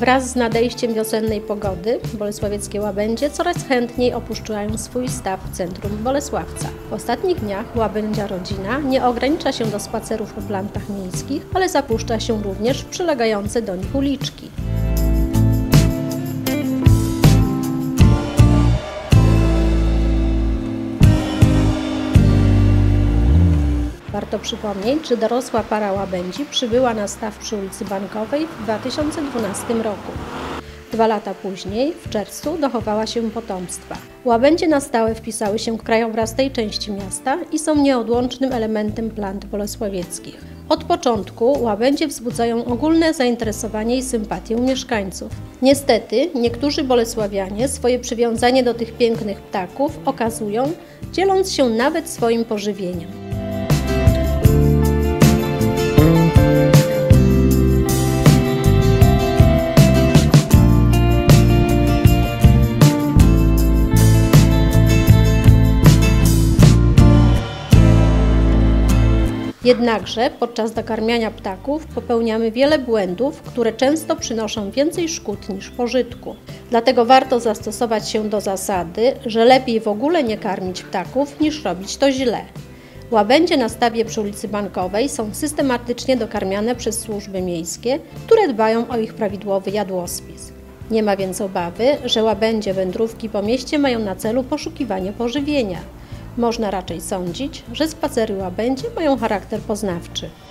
Wraz z nadejściem wiosennej pogody bolesławieckie łabędzie coraz chętniej opuszczają swój staw w centrum Bolesławca. W ostatnich dniach łabędzia rodzina nie ogranicza się do spacerów po plantach miejskich, ale zapuszcza się również w przylegające do nich uliczki. Warto przypomnieć, że dorosła para łabędzi przybyła na staw przy ulicy Bankowej w 2012 roku. 2 lata później, w czerwcu, dochowała się potomstwa. Łabędzie na stałe wpisały się w krajobraz tej części miasta i są nieodłącznym elementem plant bolesławieckich. Od początku łabędzie wzbudzają ogólne zainteresowanie i sympatię mieszkańców. Niestety, niektórzy bolesławianie swoje przywiązanie do tych pięknych ptaków okazują, dzieląc się nawet swoim pożywieniem. Jednakże podczas dokarmiania ptaków popełniamy wiele błędów, które często przynoszą więcej szkód niż pożytku. Dlatego warto zastosować się do zasady, że lepiej w ogóle nie karmić ptaków, niż robić to źle. Łabędzie na stawie przy ulicy Bankowej są systematycznie dokarmiane przez służby miejskie, które dbają o ich prawidłowy jadłospis. Nie ma więc obawy, że łabędzie wędrówki po mieście mają na celu poszukiwanie pożywienia. Można raczej sądzić, że spacery łabędzie mają charakter poznawczy.